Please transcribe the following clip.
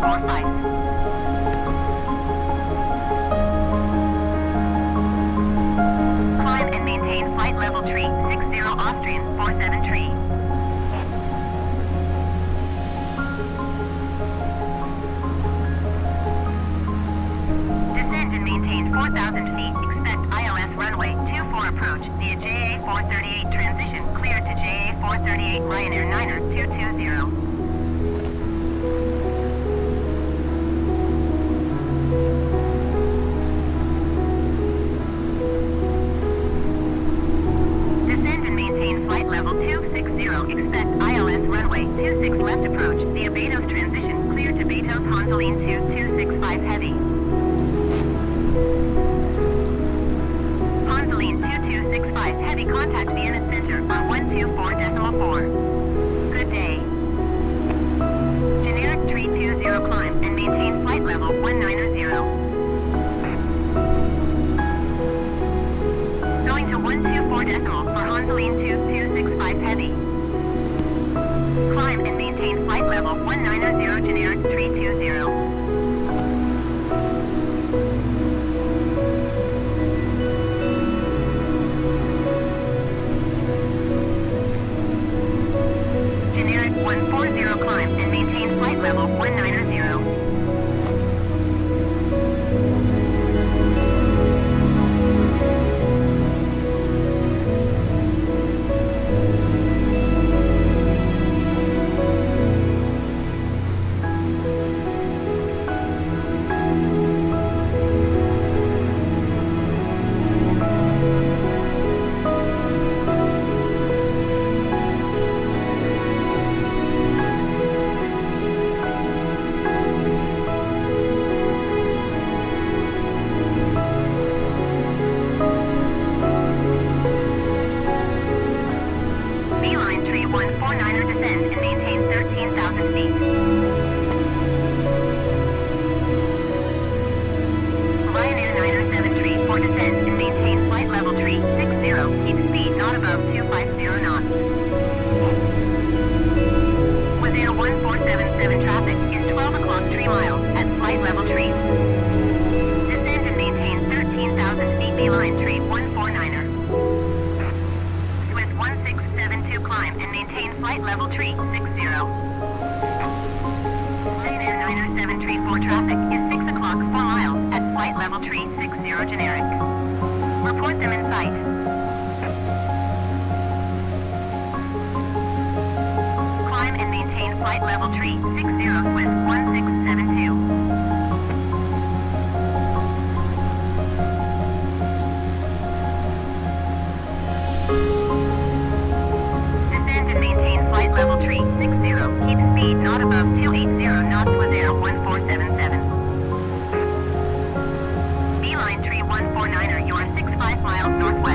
645. Climb and maintain flight level tree 60 Austrian 47 tree. Descend and maintain 4,000 feet. Expect ILS runway 24 approach via JA 438 transition cleared to JA 438 Ryanair Niner 220. Flight level 260, expect ILS runway 26 left approach via Betos transition, clear to Betos Honzoline 2265 heavy. Honzoline 2265 heavy, contact Vienna Center on 124.4. Good day. Generic tree 20 climb and maintain flight level 190. Going to 124 for Honzoline 2265 heavy. Climb and maintain flight level 190 generic 320. Generic 140 climb and maintain flight level 190. Beeline tree 149er, you are 65 miles northwest.